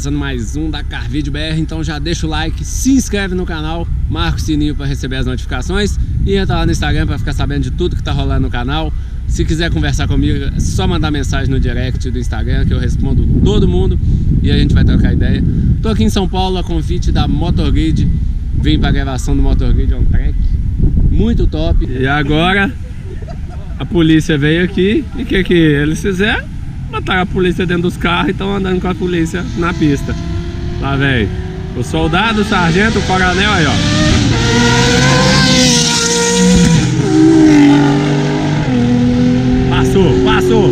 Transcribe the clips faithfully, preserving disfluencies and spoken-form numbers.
começando mais um da Carvídeo B R, então já deixa o like, se inscreve no canal, marca o sininho para receber as notificações e entra lá no Instagram para ficar sabendo de tudo que tá rolando no canal. Se quiser conversar comigo, é só mandar mensagem no direct do Instagram que eu respondo todo mundo e a gente vai trocar ideia. Tô aqui em São Paulo a convite da Motorgrid, vim para a gravação do Motorgrid on Track, muito top. E agora a polícia veio aqui e o que que eles fizeram? Botaram a polícia dentro dos carros e estão andando com a polícia na pista. Lá vem o soldado, o sargento, o coronel aí, ó. Passou, passou.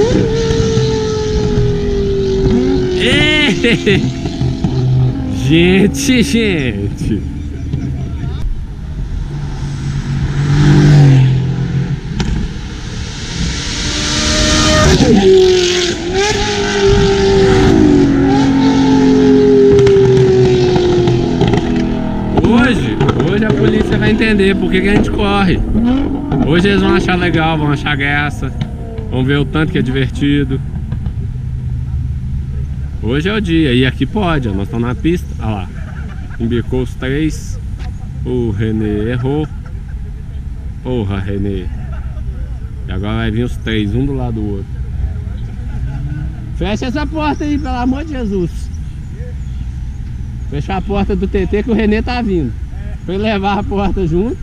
Ei! Gente, gente. Hoje, hoje a polícia vai entender por que que a gente corre. Hoje eles vão achar legal, vão achar graça, vão ver o tanto que é divertido. Hoje é o dia, e aqui pode, ó, nós estamos na pista, olha lá. Embicou os três, o Renê errou. Porra, Renê. E agora vai vir os três, um do lado do outro. Fecha essa porta aí, pelo amor de Jesus. Fechar a porta do T T que o Renê tá vindo. Pra ele levar a porta junto.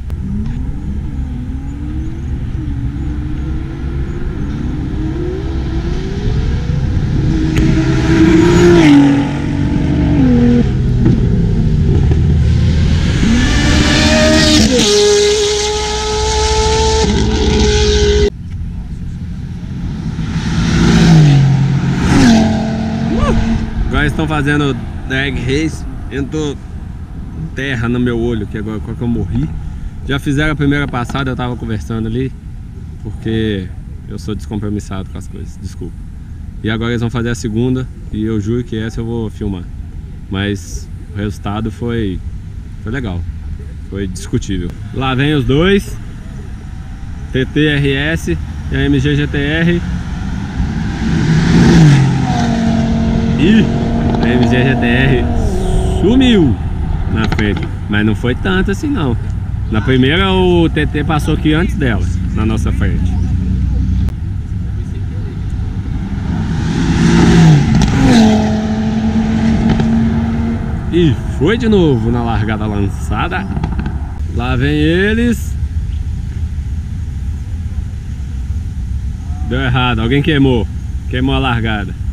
Agora estão fazendo drag race. Entrou terra no meu olho que agora que eu morri. Já fizeram a primeira passada, eu tava conversando ali, porque eu sou descompromissado com as coisas, desculpa. E agora eles vão fazer a segunda e eu juro que essa eu vou filmar. Mas o resultado foi, foi legal, foi discutível. Lá vem os dois, T T R S e a M G G T R. E a M G G T R sumiu na frente, mas não foi tanto assim não. Na primeira o T T passou aqui antes dela, na nossa frente. E foi de novo na largada lançada. Lá vem eles. Deu errado, alguém queimou. Queimou a largada.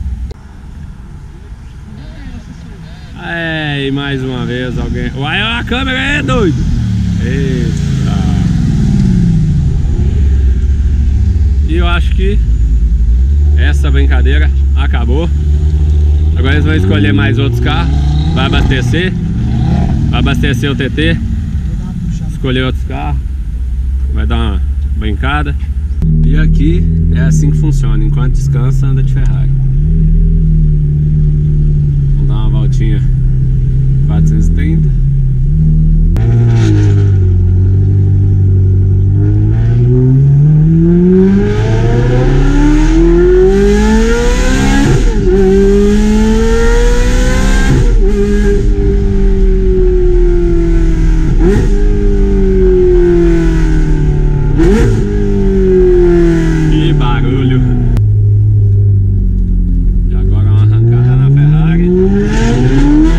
É, e mais uma vez alguém... Uai, a câmera é doido! Eita! E eu acho que essa brincadeira acabou. Agora eles vão escolher mais outros carros. Vai abastecer. Vai abastecer o T T. Escolher outros carros. Vai dar uma brincada. E aqui é assim que funciona. Enquanto descansa, anda de Ferrari. Vamos dar uma voltinha quatrocentos e trinta. Que barulho! E agora uma arrancada na Ferrari.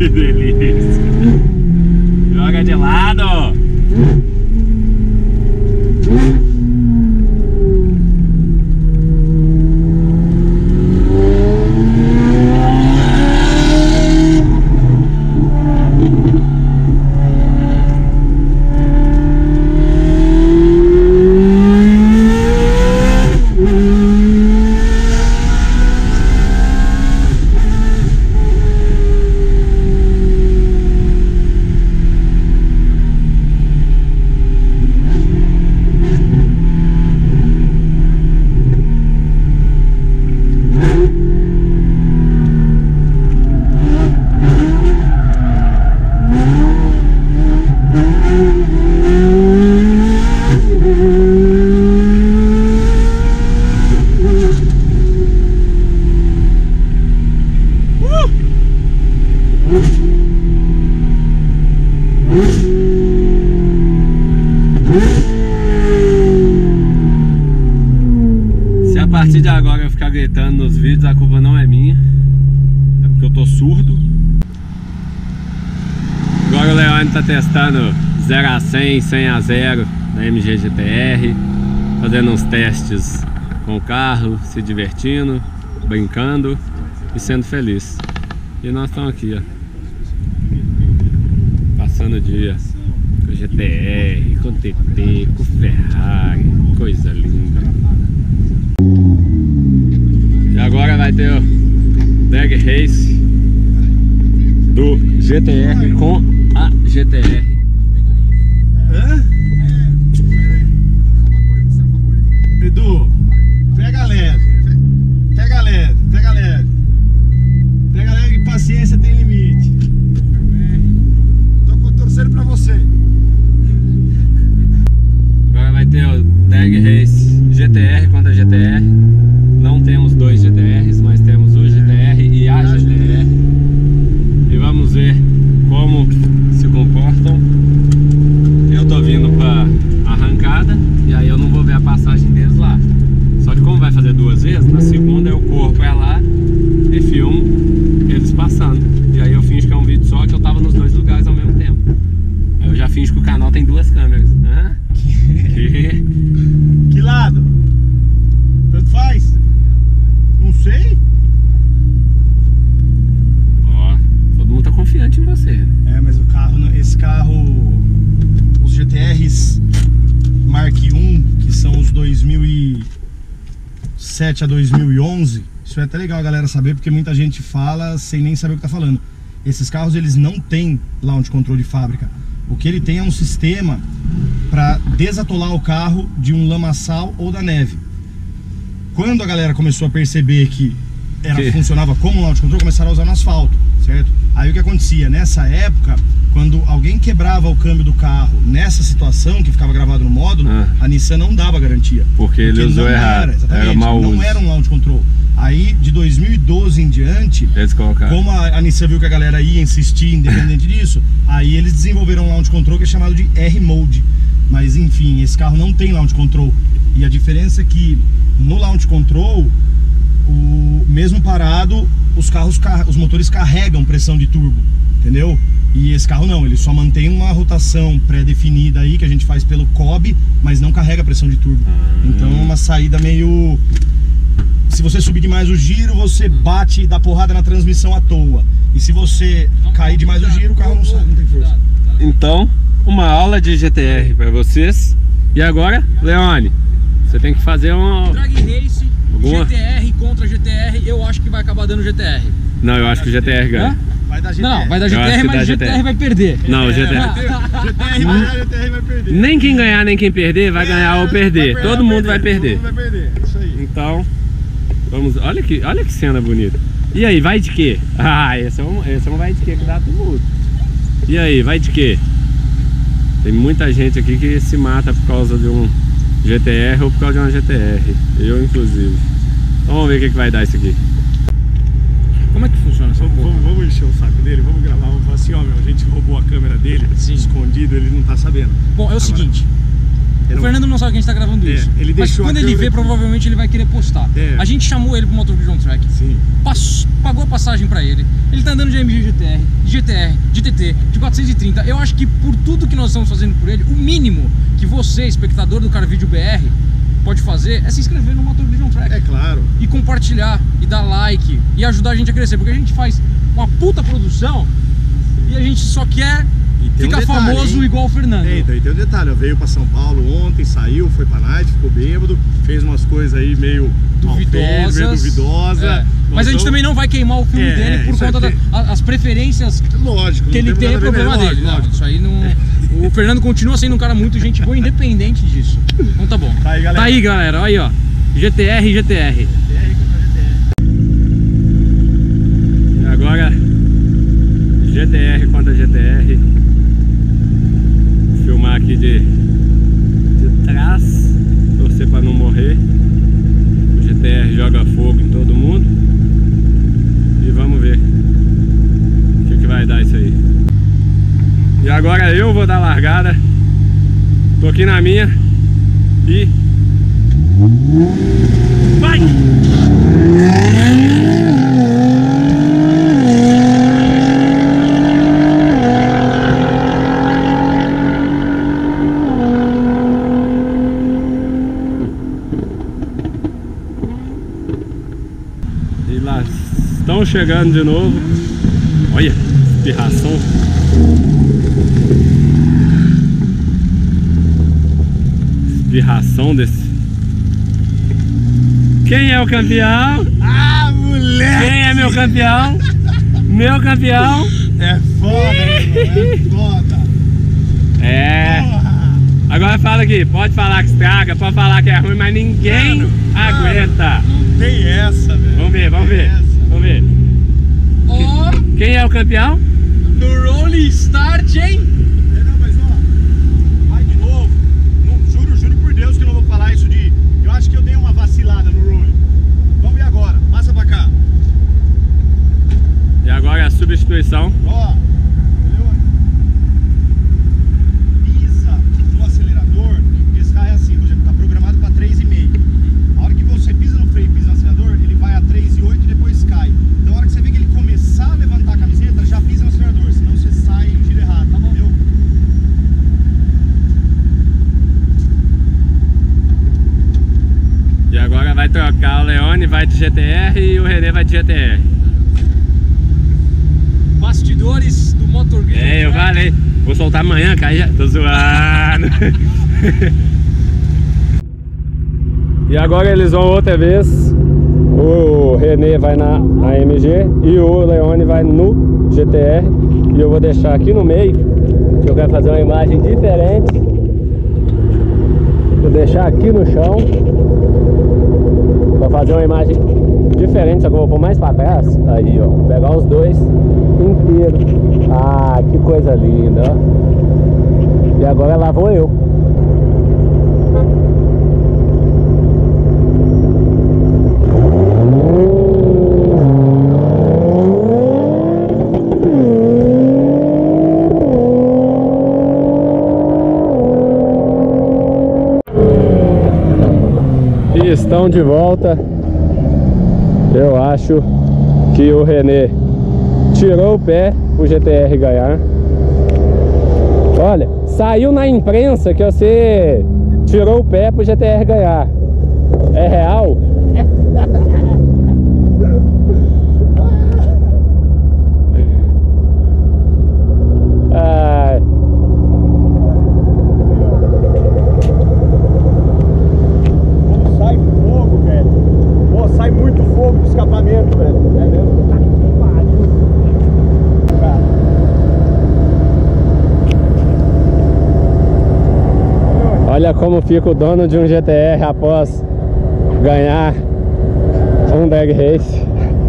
Que delícia. Joga de lado. Se a partir de agora eu ficar gritando nos vídeos, a culpa não é minha, é porque eu tô surdo. Agora o Leone tá testando zero a cem, cem a zero na M G G T R, fazendo uns testes com o carro, se divertindo, brincando e sendo feliz. E nós estamos aqui, ó, passando o dia com G T R, com T T, com Ferrari, coisa linda. E agora vai ter o Drag Race do G T R com a G T R. Hã? Edu, pega leve, pega leve, pega leve. Pega leve que paciência tem limite. Tô torcendo pra você. Agora vai ter o Drag Race G T R contra G T R. Não temos dois G T Rs, mas temos o G T R e a G T R. E vamos ver como se comportam. Eu tô vindo pra arrancada e aí eu não vou ver a passagem deles lá. Só que como vai fazer duas vezes, na segunda eu corro pra lá e filmo eles passando. E aí eu finjo que é um vídeo só, que eu tava nos dois lugares ao mesmo tempo. Aí eu já finjo que o canal tem duas câmeras. Hã? Que... que lado? Tanto faz? Não sei. Ó, todo mundo tá confiante em você. É, mas o carro, esse carro, os G T Rs Mark um, que são os dois mil e sete a dois mil e onze, isso é até legal a galera saber, porque muita gente fala sem nem saber o que tá falando. Esses carros, eles não têm launch control de fábrica. O que ele tem é um sistema para desatolar o carro de um lamaçal ou da neve. Quando a galera começou a perceber que era, que? funcionava como launch control, começaram a usar no asfalto, certo? Aí o que acontecia? Nessa época, quando alguém quebrava o câmbio do carro nessa situação, que ficava gravado no módulo, ah. a Nissan não dava garantia. Porque ele usou errado, era, exatamente, era mau não uso. era um launch control. Aí, de dois mil e doze em diante, eles colocaram. Como a, a Nissan viu que a galera ia insistir independente disso, aí eles desenvolveram um launch control que é chamado de R-Mode. Mas enfim, esse carro não tem launch control. E a diferença é que no launch control, o, mesmo parado, os carros, os motores carregam pressão de turbo, entendeu? E esse carro não, ele só mantém uma rotação pré-definida aí, que a gente faz pelo C O B, mas não carrega pressão de turbo. Ah. Então é uma saída meio... Se você subir demais o giro, você bate e dá porrada na transmissão à toa. E se você cair demais o giro, o carro não, sai, não tem força. Então, uma aula de G T R para vocês. E agora, Leone, você tem que fazer um... Drag Race, Alguma? G T R contra G T R, eu acho que vai acabar dando G T R. Não, eu acho que o G T R ganha. Hã? Vai dar G T R. Não, vai dar Eu G T acho R, que mas dá o G T R G T R vai perder. Não, o G T R... G T R vai ganhar, G T R vai perder. Nem quem ganhar, nem quem perder vai ganhar ou perder. Vai Todo mundo vai Todo perder. mundo vai perder, isso aí. Então, vamos... Olha que, olha que cena bonita. E aí, vai de quê? Ah, esse é um, esse é um vai de quê que dá tumulto. E aí, vai de quê? Tem muita gente aqui que se mata por causa de um G T R ou por causa de uma G T R. Eu, inclusive. Então, vamos ver o que, que vai dar isso aqui. Como é que funciona essa Vamos, porra? vamos, vamos encher o saco dele, vamos gravar, vamos falar assim, ó, meu, a gente roubou a câmera dele, Sim. escondido, ele não tá sabendo. Bom, é o Agora, seguinte, O Fernando não sabe que a gente tá gravando É, isso. ele Mas deixou quando a ele câmera vê, aqui. provavelmente ele vai querer postar. É. A gente chamou ele pro Motor Vision Track. Sim. Pass- pagou a passagem pra ele. Ele tá andando de A M G G T R, de G T R, de T T, de quatrocentos e trinta. Eu acho que por tudo que nós estamos fazendo por ele, o mínimo que você, espectador do Cara Vídeo B R, pode fazer é se inscrever no Motor Vision Track. É claro. E compartilhar, e dar like, e ajudar a gente a crescer. Porque a gente faz uma puta produção e a gente só quer E tem um ficar detalhe, famoso hein? igual o Fernando. É, então, e tem um detalhe, ó, veio pra São Paulo ontem, saiu, foi pra night, ficou bêbado, fez umas coisas aí meio Duvidosas. meio duvidosa. É. Mas a gente também não vai queimar o filme É, dele por isso conta aqui- das preferências Lógico, que não ele temos tem, é nada a ver, problema né? dele. Lógico, Não, lógico. isso aí não. O Fernando continua sendo um cara muito gente boa, independente disso. Então tá bom. Tá aí, galera. Tá aí, galera. Olha aí, ó. G T R e G T R. G T R contra G T R. E agora G T R contra G T R. Vou filmar aqui de, de trás, torcer para não morrer. O G T R joga fogo em todo mundo. E vamos ver o que, que vai dar isso aí. E agora eu vou dar largada. Tô aqui na minha e vai! E lá estão chegando de novo. Olha, espirração. Espirração desse. Quem é o campeão? Ah, moleque! Quem é meu campeão? Meu campeão. É foda, meu irmão, é foda. É. Porra! Agora fala aqui, pode falar que estraga, pode falar que é ruim, mas ninguém Mano, aguenta. Não tem essa, velho. Vamos ver, vamos Não tem ver. essa. Vamos ver. Ó, Quem é o campeão? no Rolling Start, hein? É, não, mas ó, vai de novo. Não, juro, juro por Deus que eu não vou falar isso de. Eu acho que eu dei uma vacilada no rolling. Vamos ver agora. Passa pra cá. E agora a substituição. Ó, Leone. Pisa no acelerador, porque esse carro é assim, por exemplo, tá programado pra três e meio. A hora que você pisa no freio e pisa no acelerador, ele vai a três e oito e depois cai. Então a hora que você vê que ele começar a levantar a camiseta, já pisa no acelerador, senão você sai e gira errado, tá bom? Entendeu? E agora vai trocar o Leone, vai de G T R e o René vai de G T R. Bastidores do Motor Vision É, eu Track. falei. Vou soltar amanhã, cara. Já tô zoando. E agora eles vão outra vez. O René vai na A M G e o Leone vai no G T R. E eu vou deixar aqui no meio, que eu quero fazer uma imagem diferente. Vou deixar aqui no chão pra fazer uma imagem diferente, só que eu vou pôr mais pra trás. Aí, ó, vou pegar os dois inteiros. Ah, que coisa linda, ó. E agora lá vou eu. E estão de volta. Eu acho que o René tirou o pé pro G T R ganhar. Olha, saiu na imprensa que você tirou o pé pro G T R ganhar. É real? Ai. Como sai fogo, velho. Pô, sai muito fogo do escapamento, velho. É mesmo? Tá que pariu. Cara. Olha como fica o dono de um G T R após ganhar um drag race.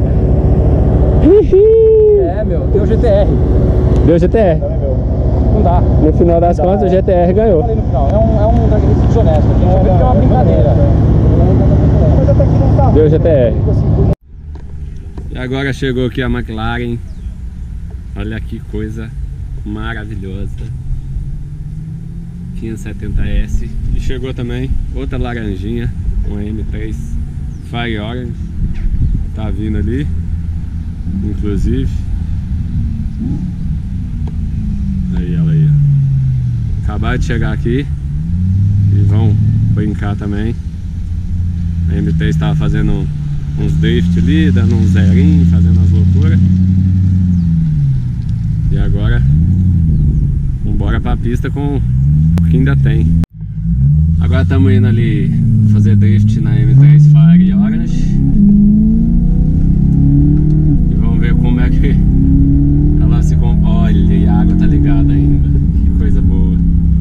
É, meu, tem o G T R. Deu G T R. Não é meu. Não dá. No final das contas, o G T R ganhou. Falei no final, é um, é um drag race desonesto. A gente só fez que é uma brincadeira. Mas até aqui não tá. Deu G T R. E agora chegou aqui a McLaren. Olha que coisa maravilhosa. quinhentos e setenta S. E chegou também outra laranjinha, uma M três Fire Orange. Tá vindo ali, inclusive. Aí ela aí, ó. Acabaram de chegar aqui e vão brincar também. A M três estava fazendo um, uns drift ali, dando um zerinho, fazendo as loucuras. E agora vambora pra pista com o que ainda tem. Agora estamos indo ali fazer drift na M três Fire Orange. E vamos ver como é que ela se comporta. Olha, e a água tá ligada ainda. Que coisa boa.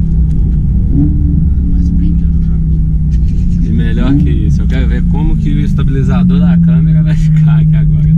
E melhor que isso, eu quero ver como que o estabilizador da câmera vai ficar aqui agora.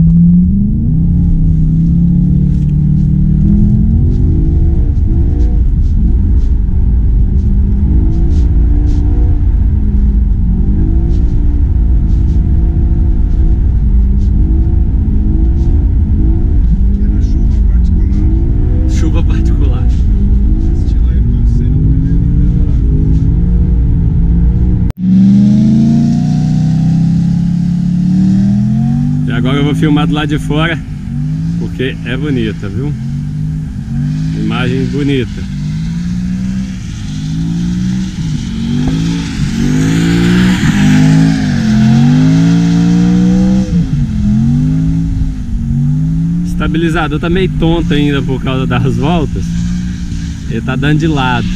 Agora eu vou filmar do lado de fora, porque é bonita, viu? Imagem bonita. O estabilizador tá meio tonto ainda por causa das voltas. Ele tá dando de lado.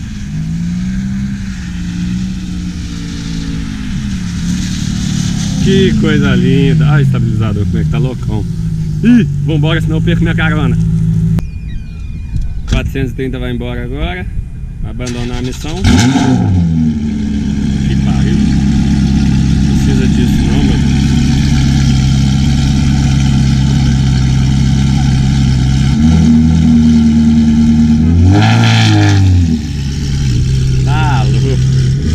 Que coisa linda. Ai, estabilizador, como é que tá loucão. Ih, vambora, senão eu perco minha carona. quatrocentos e trinta vai embora agora. Vai abandonar a missão. Que pariu. Não precisa disso não, meu Deus. Tá louco.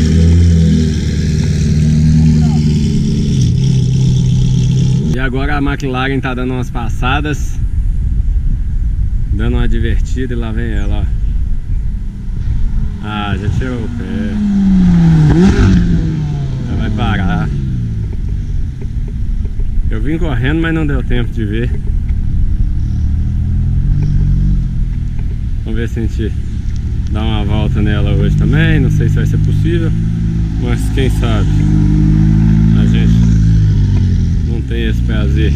E agora a McLaren tá dando umas passadas, dando uma divertida, e lá vem ela, ó. Ah, já tirou o pé. Já vai parar. Eu vim correndo, mas não deu tempo de ver. Vamos ver se a gente dá uma volta nela hoje também. Não sei se vai ser possível, mas quem sabe a gente não tem esse prazer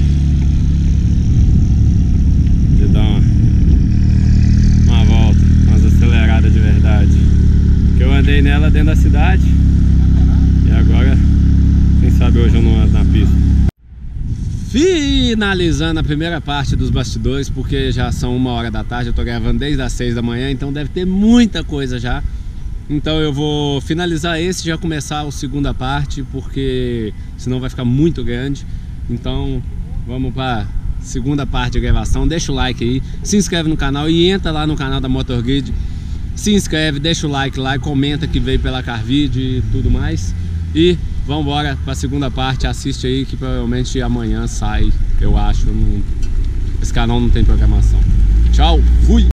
de dar uma, uma volta, umas aceleradas de verdade. Porque eu andei nela dentro da cidade e agora, quem sabe hoje eu não ando na pista. Finalizando a primeira parte dos bastidores, porque já são uma hora da tarde, eu tô gravando desde as seis da manhã, então deve ter muita coisa já. Então eu vou finalizar esse e já começar a segunda parte, porque senão vai ficar muito grande. Então vamos para segunda parte de gravação. Deixa o like aí, se inscreve no canal e entra lá no canal da MotorGrid. Se inscreve, deixa o like lá e comenta que veio pela Carvid e tudo mais. E vamos embora para a segunda parte. Assiste aí que provavelmente amanhã sai, eu acho. Não... Esse canal não tem programação. Tchau, fui!